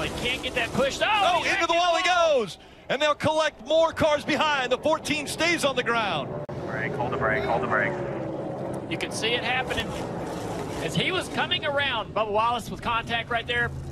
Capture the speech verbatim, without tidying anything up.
but can't get that pushed. Oh, oh into the wall he goes. And they'll collect more cars behind. The fourteen stays on the ground. Brake, hold the brake, hold the brake. You can see it happening as he was coming around. Bubba Wallace with contact right there.